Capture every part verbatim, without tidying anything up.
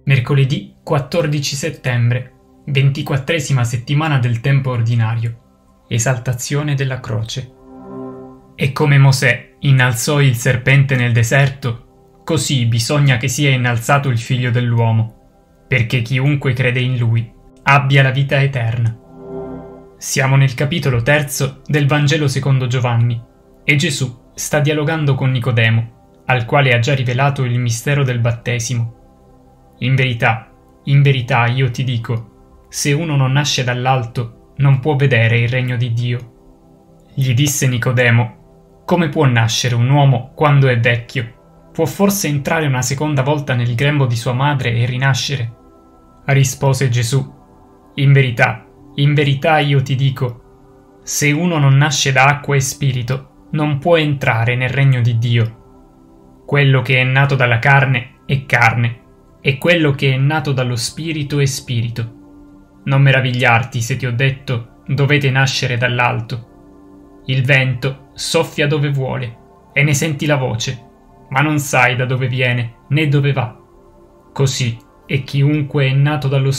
Mercoledì quattordici settembre, ventiquattresima settimana del tempo ordinario. Esaltazione della croce. E come Mosè innalzò il serpente nel deserto, così bisogna che sia innalzato il Figlio dell'uomo, perché chiunque crede in lui abbia la vita eterna. Siamo nel capitolo terzo del Vangelo secondo Giovanni e Gesù sta dialogando con Nicodemo, al quale ha già rivelato il mistero del battesimo. In verità, in verità io ti dico, se uno non nasce dall'alto non può vedere il regno di Dio. Gli disse Nicodemo, come può nascere un uomo quando è vecchio? Può forse entrare una seconda volta nel grembo di sua madre e rinascere? Rispose Gesù, in verità, in verità io ti dico, se uno non nasce da acqua e spirito non può entrare nel regno di Dio. Quello che è nato dalla carne è carne, e quello che è nato dallo spirito è spirito. Non meravigliarti se ti ho detto, dovete nascere dall'alto. Il vento soffia dove vuole, e ne senti la voce, ma non sai da dove viene, né dove va. Così è chiunque è nato dallo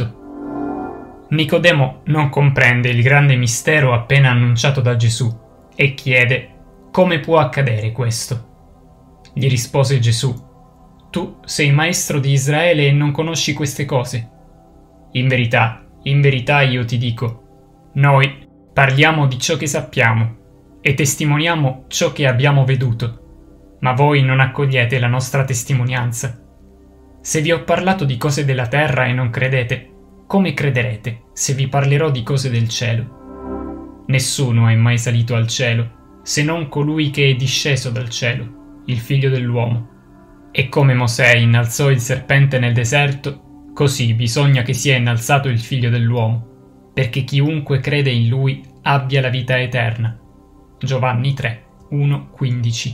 spirito. Nicodemo non comprende il grande mistero appena annunciato da Gesù, e chiede, come può accadere questo? Gli rispose Gesù, tu sei maestro di Israele e non conosci queste cose? In verità, in verità io ti dico, noi parliamo di ciò che sappiamo e testimoniamo ciò che abbiamo veduto, ma voi non accogliete la nostra testimonianza. Se vi ho parlato di cose della terra e non credete, come crederete se vi parlerò di cose del cielo? Nessuno è mai salito al cielo, se non colui che è disceso dal cielo, il Figlio dell'uomo. E come Mosè innalzò il serpente nel deserto, così bisogna che sia innalzato il Figlio dell'uomo, perché chiunque crede in lui abbia la vita eterna. Giovanni tre, uno quindici.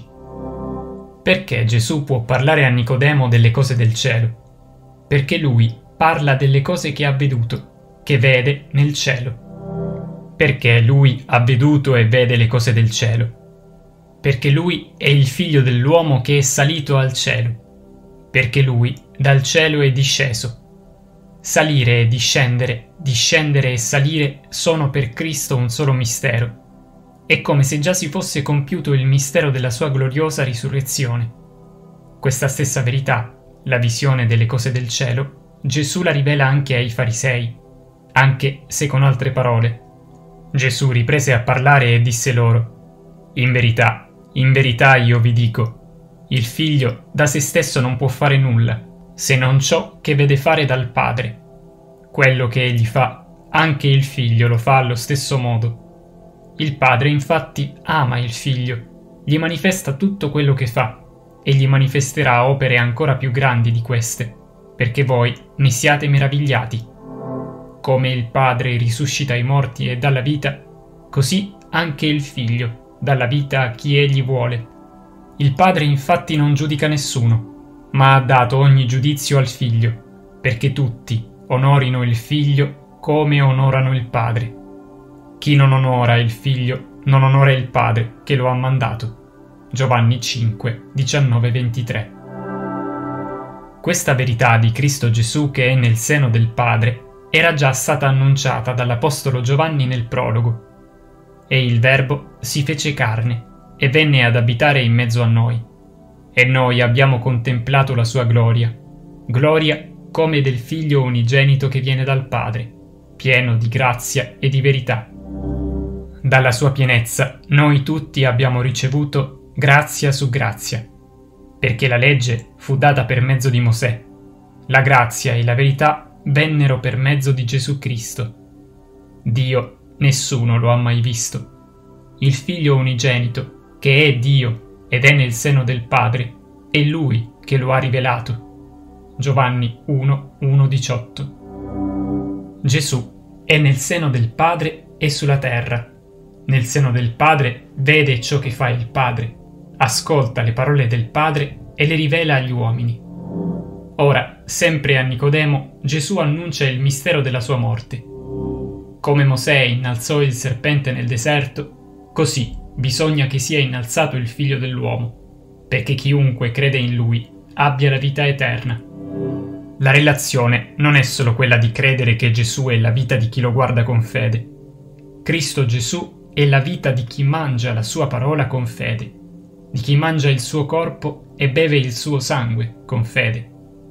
Perché Gesù può parlare a Nicodemo delle cose del cielo? Perché lui parla delle cose che ha veduto, che vede nel cielo. Perché lui ha veduto e vede le cose del cielo? Perché lui è il Figlio dell'uomo che è salito al cielo, perché lui dal cielo è disceso. Salire e discendere, discendere e salire sono per Cristo un solo mistero. È come se già si fosse compiuto il mistero della sua gloriosa risurrezione. Questa stessa verità, la visione delle cose del cielo, Gesù la rivela anche ai farisei, anche se con altre parole. Gesù riprese a parlare e disse loro, in verità, in verità io vi dico, il figlio da se stesso non può fare nulla, se non ciò che vede fare dal padre. Quello che egli fa, anche il figlio lo fa allo stesso modo. Il padre infatti ama il figlio, gli manifesta tutto quello che fa, e gli manifesterà opere ancora più grandi di queste, perché voi ne siate meravigliati. Come il padre risuscita i morti e dà la vita, così anche il figlio dalla vita a chi egli vuole. Il padre infatti non giudica nessuno, ma ha dato ogni giudizio al figlio, perché tutti onorino il figlio come onorano il padre. Chi non onora il figlio non onora il padre che lo ha mandato. Giovanni cinque, diciannove ventitré. Questa verità di Cristo Gesù che è nel seno del Padre era già stata annunciata dall'Apostolo Giovanni nel prologo. E il Verbo si fece carne e venne ad abitare in mezzo a noi. E noi abbiamo contemplato la sua gloria, gloria come del Figlio unigenito che viene dal Padre, pieno di grazia e di verità. Dalla sua pienezza noi tutti abbiamo ricevuto grazia su grazia, perché la legge fu data per mezzo di Mosè, la grazia e la verità vennero per mezzo di Gesù Cristo. Dio nessuno lo ha mai visto. Il Figlio unigenito, che è Dio ed è nel seno del Padre, è Lui che lo ha rivelato. Giovanni uno, uno diciotto. Gesù è nel seno del Padre e sulla terra. Nel seno del Padre vede ciò che fa il Padre, ascolta le parole del Padre e le rivela agli uomini. Ora, sempre a Nicodemo, Gesù annuncia il mistero della sua morte. Come Mosè innalzò il serpente nel deserto, così bisogna che sia innalzato il Figlio dell'uomo, perché chiunque crede in lui abbia la vita eterna. La relazione non è solo quella di credere che Gesù è la vita di chi lo guarda con fede. Cristo Gesù è la vita di chi mangia la sua parola con fede, di chi mangia il suo corpo e beve il suo sangue con fede.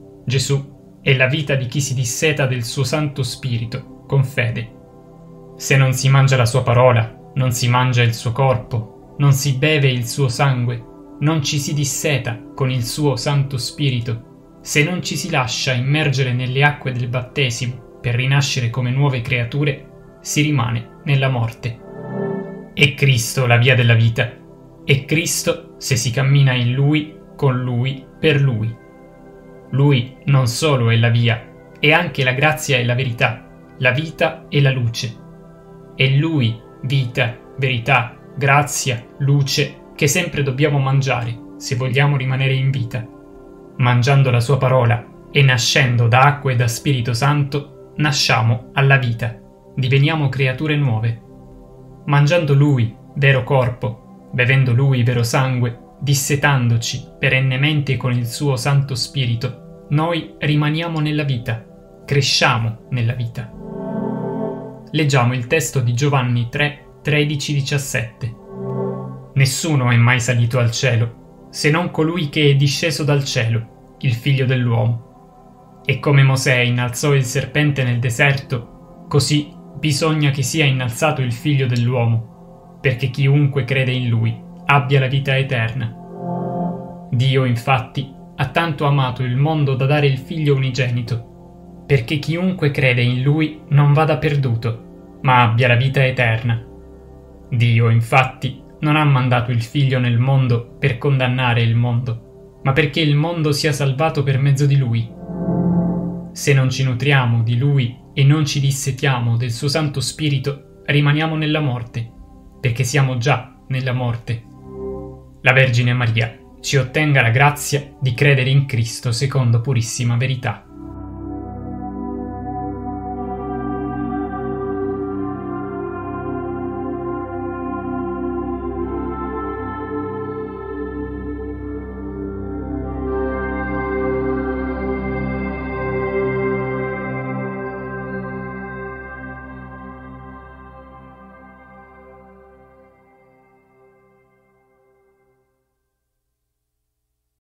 Gesù è la vita di chi si disseta del suo Santo Spirito con fede. Se non si mangia la sua parola, non si mangia il suo corpo, non si beve il suo sangue, non ci si disseta con il suo Santo Spirito, se non ci si lascia immergere nelle acque del battesimo per rinascere come nuove creature, si rimane nella morte. È Cristo la via della vita. È Cristo se si cammina in Lui, con Lui, per Lui. Lui non solo è la via, è anche la grazia e la verità, la vita e la luce. È Lui, vita, verità, grazia, luce, che sempre dobbiamo mangiare se vogliamo rimanere in vita. Mangiando la sua parola e nascendo da acqua e da Spirito Santo, nasciamo alla vita, diveniamo creature nuove. Mangiando Lui, vero corpo, bevendo Lui, vero sangue, dissetandoci perennemente con il suo Santo Spirito, noi rimaniamo nella vita, cresciamo nella vita. Leggiamo il testo di Giovanni tre, tredici diciassette. Nessuno è mai salito al cielo, se non colui che è disceso dal cielo, il Figlio dell'uomo. E come Mosè innalzò il serpente nel deserto, così bisogna che sia innalzato il Figlio dell'uomo, perché chiunque crede in Lui abbia la vita eterna. Dio, infatti, ha tanto amato il mondo da dare il Figlio unigenito, perché chiunque crede in Lui non vada perduto, ma abbia la vita eterna. Dio, infatti, non ha mandato il Figlio nel mondo per condannare il mondo, ma perché il mondo sia salvato per mezzo di Lui. Se non ci nutriamo di Lui e non ci dissetiamo del suo Santo Spirito, rimaniamo nella morte, perché siamo già nella morte. La Vergine Maria ci ottenga la grazia di credere in Cristo secondo purissima verità.